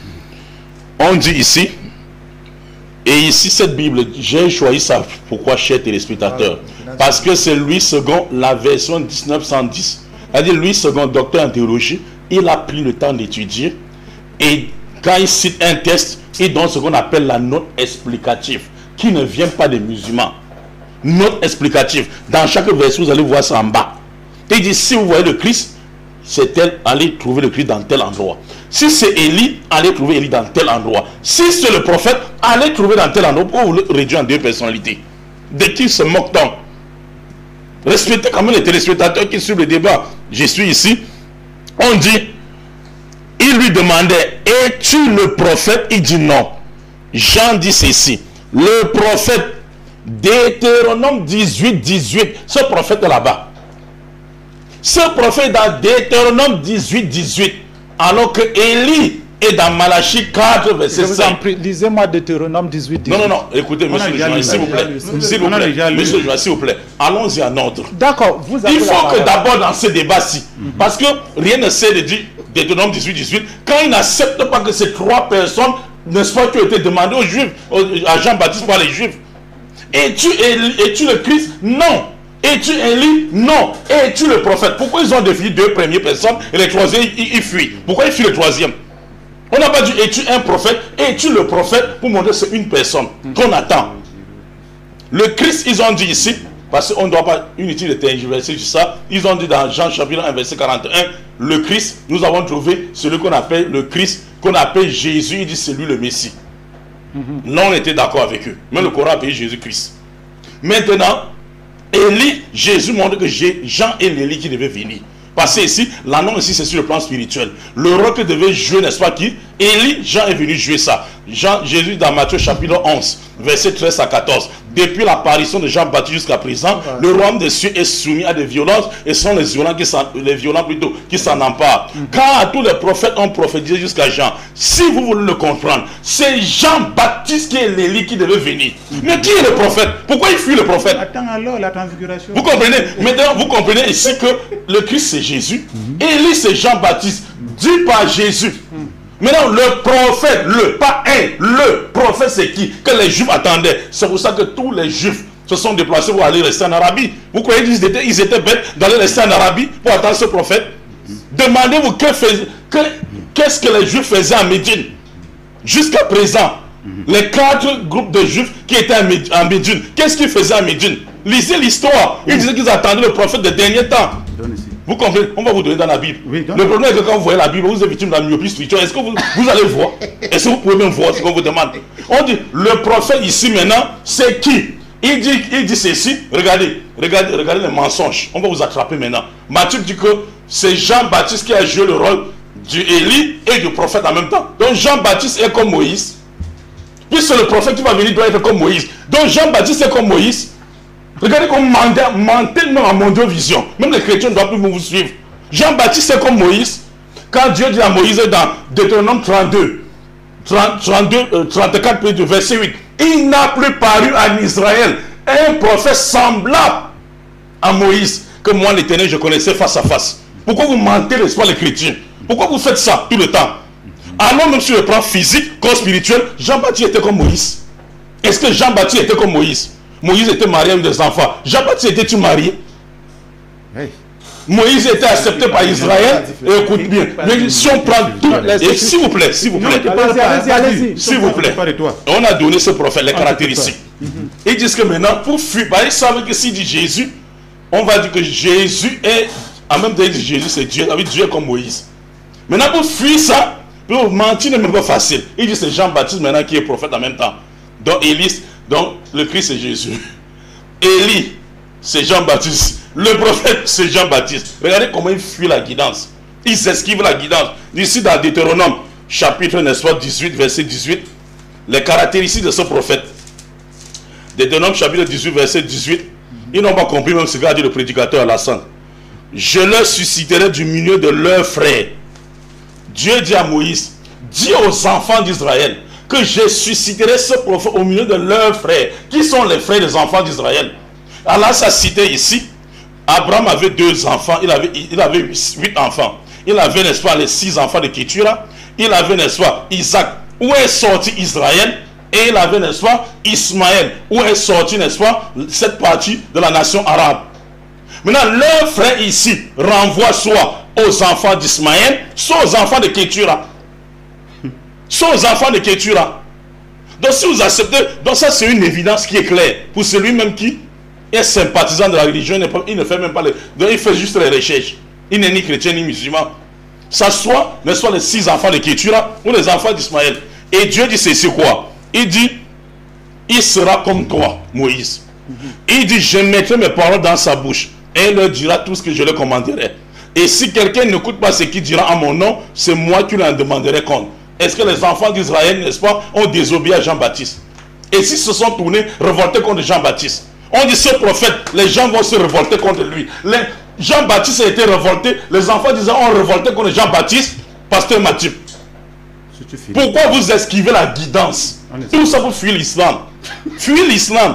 On dit ici. Et ici, cette Bible, j'ai choisi ça. Pourquoi, chers téléspectateurs? Parce que c'est Louis second, la version mille neuf cent dix. C'est-à-dire, Louis second, docteur en théologie, il a pris le temps d'étudier. Et quand il cite un texte, il donne ce qu'on appelle la note explicative, qui ne vient pas des musulmans. Note explicative. Dans chaque verset, vous allez voir ça en bas. Et il dit, si vous voyez le Christ, c'est tel, allez trouver le Christ dans tel endroit. Si c'est Élie, allez trouver Élie dans tel endroit. Si c'est le prophète, allez trouver dans tel endroit. Pourquoi vous le réduisez en deux personnalités? De qui se moque-t-on? Respectez quand même les téléspectateurs qui suivent le débat. Je suis ici. On dit, il lui demandait, es-tu le prophète? Il dit non. Jean dit ceci. Le prophète, Deutéronome dix-huit, dix-huit. Ce prophète est là-bas. Ce prophète dans Deutéronome dix-huit, dix-huit. Alors que Élie est dans Malachie quatre, verset cinq. Lisez-moi Deutéronome dix-huit, dix-huit. Non, non, non. Écoutez, monsieur le journaliste, s'il vous plaît. S'il vous plaît. Monsieur le journaliste, s'il vous plaît. Allons-y en ordre. D'accord. Vous avez Il faut que d'abord dans ce débat-ci, mm-hmm. parce que rien ne sert de dire Deutéronome dix-huit, dix-huit, quand il n'accepte pas que ces trois personnes, n'est-ce pas, qui ont été demandées aux Juifs, à Jean-Baptiste par les Juifs. Es-tu es-tu le Christ? Non. Es-tu Élie? Non. Es-tu le prophète? Pourquoi ils ont défini deux premières personnes et les troisièmes, ils, ils fuient? Pourquoi ils fuient le troisième? On n'a pas dit es-tu un prophète? Es-tu le prophète? Pour montrer que c'est une personne qu'on attend. Le Christ, ils ont dit ici, parce qu'on ne doit pas inutile de tergiverser sur ça, ils ont dit dans Jean chapitre un, verset quarante et un, le Christ, nous avons trouvé celui qu'on appelle le Christ, qu'on appelle Jésus, il dit c'est lui le Messie. Mm-hmm. Non, on était d'accord avec eux. Mais le Coran appelle Jésus-Christ. Maintenant, Élie, Jésus montre que Jean est l'Élie qui devait venir. Parce que ici, l'annonce ici, c'est sur le plan spirituel. Le rôle que devait jouer, n'est-ce pas, qui? Élie, Jean est venu jouer ça. Jean, Jésus dans Matthieu chapitre onze, verset treize à quatorze. Depuis l'apparition de Jean-Baptiste jusqu'à présent, ouais. le royaume des cieux est soumis à des violences et ce sont les violents qui s'en, les violents plutôt qui s'en emparent. Mm-hmm. Car tous les prophètes ont prophétisé jusqu'à Jean. Si vous voulez le comprendre, c'est Jean-Baptiste qui est l'Élie qui devait venir. Mm-hmm. Mais qui est le prophète? Pourquoi il fuit le prophète? Attends alors la transfiguration. Vous comprenez? Maintenant, vous comprenez ici que le Christ c'est Jésus, mm-hmm. Élie c'est Jean-Baptiste, dit par Jésus. Mm-hmm. Maintenant, le prophète, le, pas un, le prophète, c'est qui? Que les Juifs attendaient. C'est pour ça que tous les Juifs se sont déplacés pour aller rester en Arabie. Vous croyez qu'ils étaient, ils étaient bêtes d'aller rester en Arabie pour attendre ce prophète? Demandez-vous que fais, que, qu'est-ce que les Juifs faisaient à Médine jusqu'à présent. Les quatre groupes de Juifs qui étaient à Médine, qu'est-ce qu'ils faisaient à Médine? Lisez l'histoire. Ils disaient qu'ils attendaient le prophète des derniers temps. Vous comprenez? On va vous donner dans la Bible. Oui, le problème est que quand vous voyez la Bible, vous êtes victime de la myopie spirituelle. Est-ce que vous, vous allez voir? Est-ce que vous pouvez même voir ce qu'on vous demande? On dit, le prophète ici maintenant, c'est qui? Il dit, il dit ceci. Regardez, regardez, regardez les mensonges. On va vous attraper maintenant. Matthieu dit que c'est Jean-Baptiste qui a joué le rôle du Élie et du prophète en même temps. Donc Jean-Baptiste est comme Moïse. Puis c'est le prophète qui va venir doit être comme Moïse. Donc Jean-Baptiste est comme Moïse. Regardez comme mentez même à mon Dieu vision. Même les chrétiens ne doivent plus vous suivre. Jean-Baptiste est comme Moïse. Quand Dieu dit à Moïse dans Deutéronome trente-deux, trente, trente-deux, euh, trente-quatre, verset huit, il n'a plus paru en Israël un prophète semblable à Moïse que moi l'Éternel je connaissais face à face. Pourquoi vous mentez, n'est-ce pas, les chrétiens? Pourquoi vous faites ça tout le temps? Alors même sur le plan physique comme spirituel, Jean-Baptiste était comme Moïse. Est-ce que Jean-Baptiste était comme Moïse? Moïse était marié avec des enfants. Jean-Baptiste était-tu marié? Hey. Moïse était accepté par Israël. Et écoute bien, mais si on prend tout, et s'il vous plaît, s'il vous plaît, s'il vous plaît, on a donné ce prophète les caractéristiques. Ils disent que maintenant, pour fuir, ils savent que s'il dit Jésus, on va dire que Jésus est, en même temps, il dit Jésus c'est Dieu, Dieu est comme Moïse. Maintenant, pour fuir ça, pour mentir n'est même pas facile. Il dit c'est Jean-Baptiste maintenant qui est prophète en même temps. Donc Élie, donc le Christ c'est Jésus. Élie, c'est Jean-Baptiste. Le prophète, c'est Jean-Baptiste. Regardez comment ils fuient la guidance. Ils esquivent la guidance. Ici, dans Deutéronome, chapitre dix-huit, verset dix-huit, les caractéristiques de ce prophète. Deutéronome, chapitre dix-huit, verset dix-huit, ils n'ont pas compris même ce qu'a dit le prédicateur Alassane. Je leur susciterai du milieu de leurs frères. Dieu dit à Moïse, dis aux enfants d'Israël que je susciterai ce prophète au milieu de leurs frères. Qui sont les frères des enfants d'Israël? Allah s'est cité ici. Abraham avait deux enfants, il avait, il avait huit enfants. Il avait, n'est-ce pas, les six enfants de Kétura. Il avait, n'est-ce pas, Isaac, où est sorti Israël. Et il avait, n'est-ce pas, Ismaël, où est sorti, n'est-ce pas, cette partie de la nation arabe. Maintenant, leur frère ici renvoie soit aux enfants d'Ismaël, soit aux enfants de Kétura. Soit aux enfants de Kétura. Donc si vous acceptez, donc ça c'est une évidence qui est claire pour celui-même qui est sympathisant de la religion, il ne fait même pas les... Donc il fait juste les recherches. Il n'est ni chrétien ni musulman. Ça soit, ne soit les six enfants de Kétura ou les enfants d'Ismaël. Et Dieu dit c'est quoi? Il dit, il sera comme toi, Moïse. Il dit, je mettrai mes paroles dans sa bouche et il leur dira tout ce que je leur commanderai. Et si quelqu'un n'écoute pas ce qu'il dira en mon nom, c'est moi qui lui en demanderai compte. Est-ce que les enfants d'Israël, n'est-ce pas, ont désobéi à Jean-Baptiste? Et s'ils se sont tournés, révoltés contre Jean-Baptiste? On dit ce prophète, les gens vont se révolter contre lui. Jean-Baptiste a été révolté, les enfants d'Israël ont révolté contre Jean-Baptiste, pasteur Mathieu. Pourquoi vous esquivez la guidance? Tout ça pour fuir l'islam. Fuir l'islam.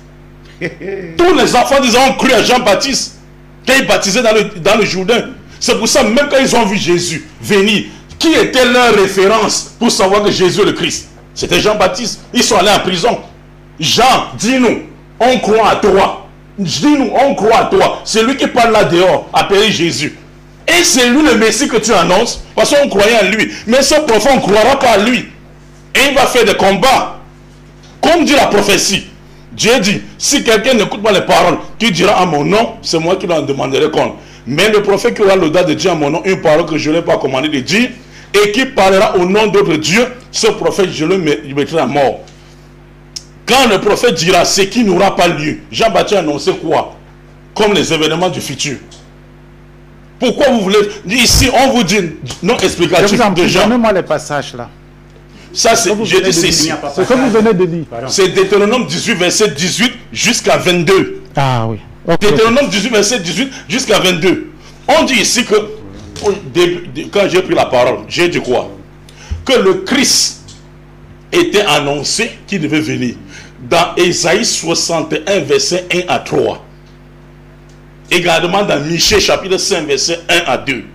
Tous les enfants d'Israël ont cru à Jean-Baptiste quand il baptisait dans le, dans le Jourdain. C'est pour ça, même quand ils ont vu Jésus venir, qui était leur référence pour savoir que Jésus est le Christ? C'était Jean-Baptiste. Ils sont allés en prison. Jean, dis-nous, on croit à toi. Dis-nous, on croit à toi. C'est lui qui parle là dehors, appelé Jésus. Et c'est lui le Messie que tu annonces, parce qu'on croyait en lui. Mais ce prophète, on ne croira pas à lui. Et il va faire des combats. Comme dit la prophétie. Dieu dit, si quelqu'un n'écoute pas les paroles, qui dira à mon nom, c'est moi qui lui en demanderai compte. Mais le prophète qui aura l'audace de dire à mon nom une parole que je n'ai pas commandé de dire, et qui parlera au nom d'autres dieux, ce prophète, je le mettrai à mort. Quand le prophète dira ce qui n'aura pas lieu, Jean-Baptiste a annoncé quoi? Comme les événements du futur. Pourquoi vous voulez... Ici, on vous dit non explicatif de Jean. Donnez-moi les passages là. Ça, c'est... Je dis c'est ici. C'est ce que vous venez de lire. C'est Deutéronome dix-huit, verset dix-huit jusqu'à vingt-deux. Ah oui. Okay. Deutéronome dix-huit, verset dix-huit jusqu'à vingt-deux. On dit ici que... Quand j'ai pris la parole, j'ai dit quoi? Que le Christ était annoncé qu'il devait venir. Dans Ésaïe soixante et un, verset un à trois. Également dans Michée, chapitre cinq, verset un à deux.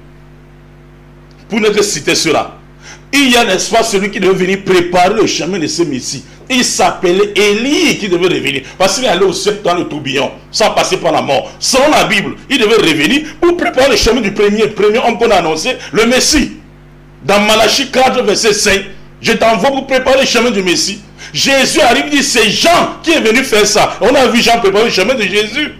Pour ne que citer cela. Il y a, n'est-ce pas, celui qui devait venir préparer le chemin de ce Messie. Il s'appelait Élie qui devait revenir. Parce qu'il allait au ciel dans le tourbillon, sans passer par la mort. Selon la Bible, il devait revenir pour préparer le chemin du premier, premier homme qu'on a annoncé, le Messie. Dans Malachie quatre, verset cinq, je t'envoie pour préparer le chemin du Messie. Jésus arrive et dit, c'est Jean qui est venu faire ça. On a vu Jean préparer le chemin de Jésus.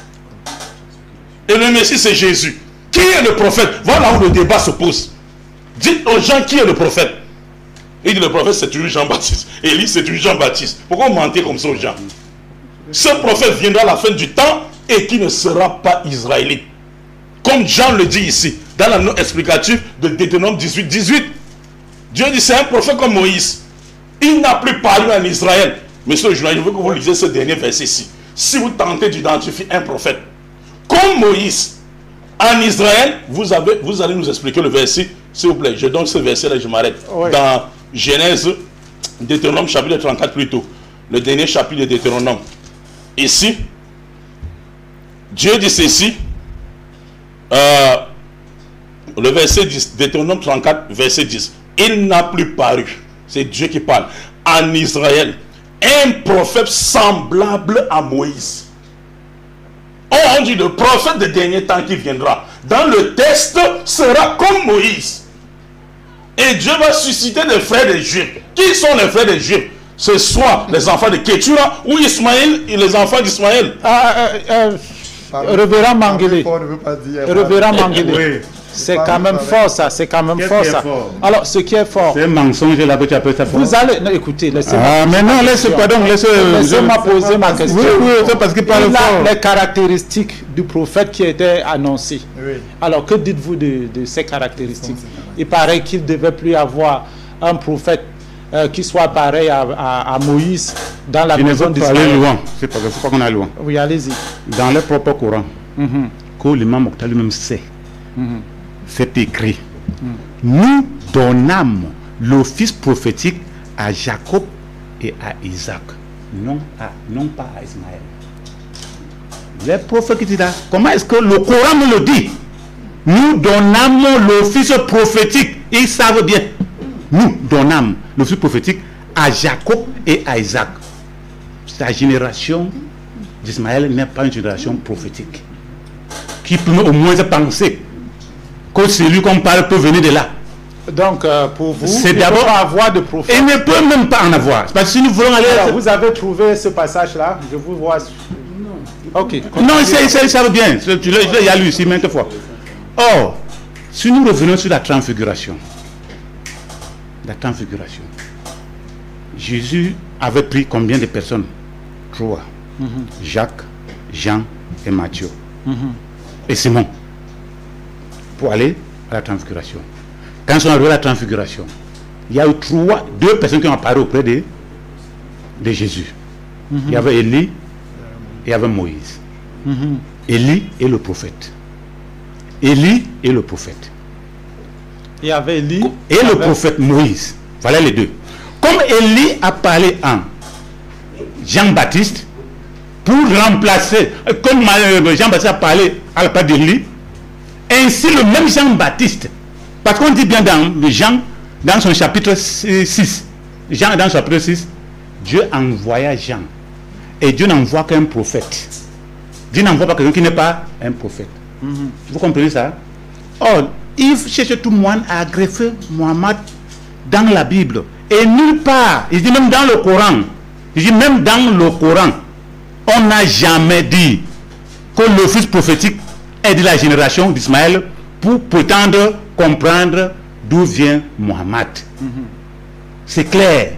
Et le Messie, c'est Jésus. Qui est le prophète? Voilà où le débat se pose. Dites aux gens qui est le prophète. Il dit le prophète c'est toujours Jean-Baptiste. Élie c'est toujours Jean-Baptiste. Pourquoi mentir comme ça aux gens? Ce prophète viendra à la fin du temps et qui ne sera pas israélite. Comme Jean le dit ici, dans la note explicative de Deutéronome dix-huit, dix-huit. Dieu dit c'est un prophète comme Moïse. Il n'a plus parlé en Israël. Monsieur le journaliste, je veux que vous lisez ce dernier verset ici. Si vous tentez d'identifier un prophète comme Moïse, En Israël, vous, avez, vous allez nous expliquer le verset, s'il vous plaît. Je donne ce verset-là et je m'arrête. Oui. Dans Genèse, Deutéronome chapitre trente-quatre plutôt. Le dernier chapitre de Deutéronome. Ici, Dieu dit ceci. Euh, le verset dix, Deutéronome trente-quatre, verset dix. Il n'a plus paru, c'est Dieu qui parle, en Israël, un prophète semblable à Moïse. On dit le prophète des derniers temps qui viendra, dans le texte, sera comme Moïse. Et Dieu va susciter des frères des Juifs. Qui sont les frères des Juifs? Ce soit les enfants de Kétura ou Ismaël et les enfants d'Ismaël. Ah, euh, euh, Révérend Mangele. Révérend Mangele. Oui. C'est quand même fort ça, c'est quand même fort ça. Fort? Alors, ce qui est fort. C'est un mensonge là que tu appelles ça fort. Vous allez. Non, écoutez, laissez-moi. Ah, mais non, laissez pardon, laissez. Laissez-moi poser ma question. Oui, oui, c'est parce qu'il parle Il fort. a les caractéristiques du prophète qui étaient annoncées. Oui. Alors, que dites-vous de, de ces caractéristiques? Il paraît qu'il ne devait plus avoir un prophète euh, qui soit pareil à, à, à Moïse dans la Je maison d'Israël. Il ne faut pas aller loin. C'est pas, faut pas qu'on aille loin. Oui, allez-y. Dans le propre Coran, mm-hmm. que l'imam Mokhtar lui-même sait. Mm-hmm. C'est écrit. Mm. Nous donnâmes l'office prophétique à Jacob et à Isaac, non, à, non pas à Ismaël. Les prophètes qui disent là, comment est-ce que le Coran nous le dit? Nous donnâmes l'office prophétique, ils savent bien. Nous donnâmes l'office prophétique à Jacob et à Isaac. Sa génération d'Ismaël n'est pas une génération prophétique. Qui peut au moins penser que celui qu'on parle peut venir de là. Donc, euh, pour vous, c'est il ne peut pas avoir de prophète. Il ne peut même pas en avoir. Parce que si nous voulons aller... Alors, vous avez trouvé ce passage-là? Je vous vois... Non. Ok. Non, ils savent bien. Il y a lu ici maintes fois. Or, si nous revenons sur la transfiguration, la transfiguration, Jésus avait pris combien de personnes? Trois. Mm-hmm. Jacques, Jean et Matthieu. Mm-hmm. Et Simon. Pour aller à la transfiguration. Quand ils sont arrivés à la transfiguration, il y a eu trois, deux personnes qui ont apparu auprès de, de Jésus. Mm-hmm. Il y avait Élie et il y avait Moïse. Mm-hmm. Élie et le prophète. Élie et le prophète. Il y avait Élie et le avait... prophète Moïse. Voilà les deux. Comme Élie a parlé en Jean-Baptiste, pour remplacer, comme Jean-Baptiste a parlé à la part d'Élie, ainsi le même Jean-Baptiste, parce qu'on dit bien dans Jean, dans son chapitre six, Jean dans son chapitre six, Dieu envoya Jean. Et Dieu n'envoie qu'un prophète. Dieu n'envoie pas quelqu'un qui n'est pas un prophète. Mm-hmm. Vous comprenez ça? Or, il cherche tout le monde à greffer Mohammed dans la Bible. Et nulle part, il dit même dans le Coran, il dit même dans le Coran, on n'a jamais dit que le fils prophétique est de la génération d'Ismaël pour prétendre comprendre d'où vient Mohammed. Mm-hmm. C'est clair.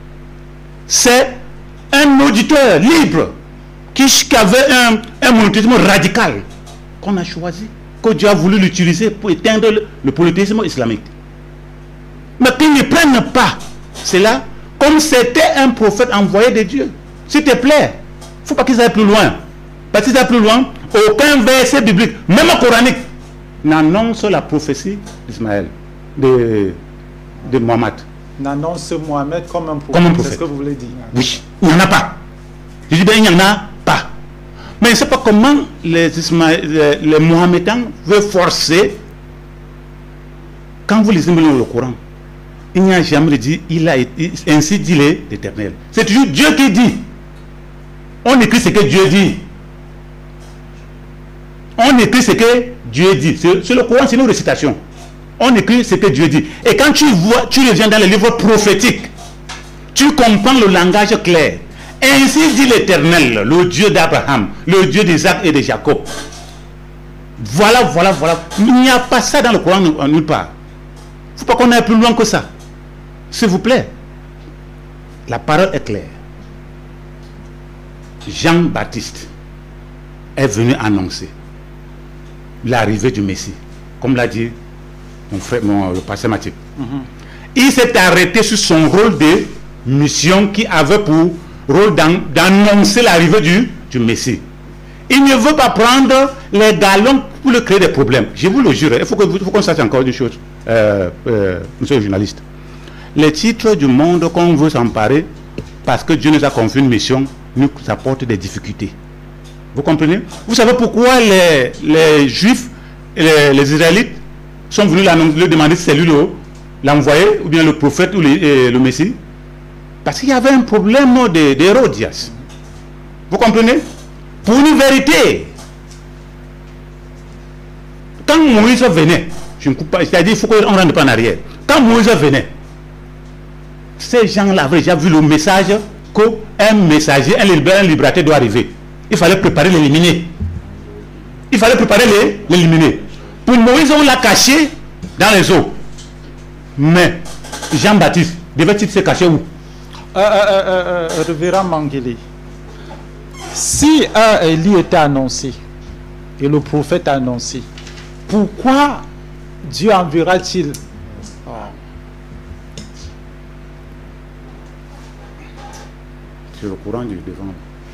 C'est un auditeur libre qui, qui avait un, un monothéisme radical qu'on a choisi, que Dieu a voulu l'utiliser pour éteindre le, le polythéisme islamique. Mais qu'ils ne prennent pas cela comme c'était un prophète envoyé de Dieu. S'il te plaît, il ne faut pas qu'ils aillent plus loin. Parce qu'ils aillent plus loin, aucun verset biblique, même coranique, n'annonce la prophétie d'Ismaël, de, de Mohammed. N'annonce Mohammed comme un prophète. Comme un prophète. C'est ce que vous voulez dire. Oui, il n'y en a pas. Je dis bien, il n'y en a pas. Mais je ne sais pas comment les, Ismaël, les, les Mohammedans veulent forcer. Quand vous lisez le Coran, il n'y a jamais dit, il a été, ainsi dit l'Éternel. C'est toujours Dieu qui dit. On écrit ce que Dieu dit. On écrit ce que Dieu dit. C'est le Coran, c'est une récitation. On écrit ce que Dieu dit. Et quand tu vois, tu reviens dans les livres prophétiques, tu comprends le langage clair. Ainsi dit l'Éternel, le Dieu d'Abraham, le Dieu d'Isaac et de Jacob. Voilà, voilà, voilà. Il n'y a pas ça dans le Coran nulle part. Il ne faut pas qu'on aille plus loin que ça. S'il vous plaît. La parole est claire. Jean-Baptiste est venu annoncer l'arrivée du Messie, comme l'a dit mon frère, mon, le pasteur Mathieu. Mm-hmm. Il s'est arrêté sur son rôle de mission qui avait pour rôle d'annoncer l'arrivée du, du Messie. Il ne veut pas prendre les galons pour le créer des problèmes. Je vous le jure, il faut qu'on sache encore une chose, euh, euh, monsieur le journaliste. Les titres du monde qu'on veut s'emparer, parce que Dieu nous a confié une mission, nous apporte des difficultés. Vous comprenez? Vous savez pourquoi les, les Juifs et les, les Israélites sont venus lui demander si c'est lui l'envoyé, ou bien le prophète ou le, le Messie? Parce qu'il y avait un problème d'Hérodias. Vous comprenez? Pour une vérité. Quand Moïse venait, je ne coupe pas, c'est-à-dire il faut qu'on ne rentre pas en arrière. Quand Moïse venait, ces gens-là avaient déjà vu le message qu'un messager, un libérateur doit arriver. Il fallait préparer l'éliminer. Il fallait préparer l'éliminer. Pour Moïse, on l'a caché dans les eaux. Mais Jean-Baptiste, devait-il se cacher où? euh, euh, euh, euh, Révérend Mangili, si un Élie était annoncé et le prophète annoncé, pourquoi Dieu enverra-t-il? Oh. C'est le courant du devant.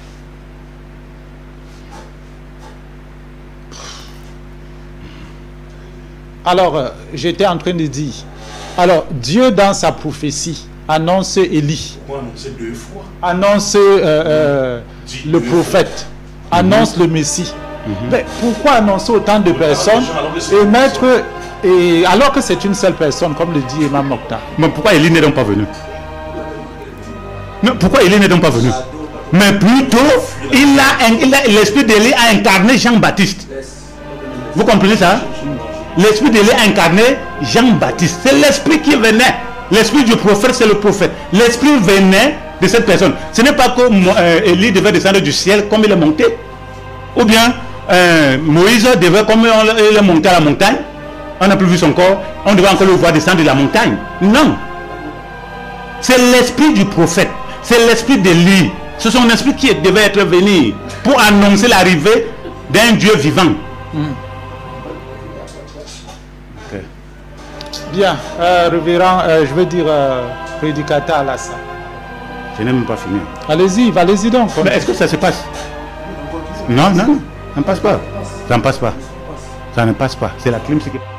Alors, euh, j'étais en train de dire, alors Dieu dans sa prophétie annonce Élie, deux fois. annonce euh, euh, le prophète, mm-hmm. annonce le Messie. Mm-hmm. Mais pourquoi annoncer autant de personnes et mettre, et, alors que c'est une seule personne, comme le dit Imam Mokhtar? Mais pourquoi Élie n'est donc pas venu? Mais pourquoi Élie n'est donc pas venu? Mais plutôt, il a, il a l'esprit d'Élie a incarné Jean-Baptiste. Vous comprenez ça? L'esprit d'Élie a incarné Jean-Baptiste. C'est l'esprit qui venait. L'esprit du prophète, c'est le prophèt. L'esprit venait de cette personne. Ce n'est pas que euh, Élie devait descendre du ciel comme il est monté. Ou bien euh, Moïse devait, comme il est monté à la montagne, on n'a plus vu son corps, on devait encore le voir descendre de la montagne. Non. C'est l'esprit du prophète. C'est l'esprit d'Élie. C'est son esprit qui devait être venu pour annoncer l'arrivée d'un Dieu vivant. Mm. Okay. Bien, euh, révérend, euh, je veux dire euh, prédicateur Alassane. Je n'ai même pas fini. Allez-y, allez-y donc. Mais est-ce que ça se passe? Non, non, ça ne passe pas. Ça ne passe pas. Ça ne passe pas. C'est la clim.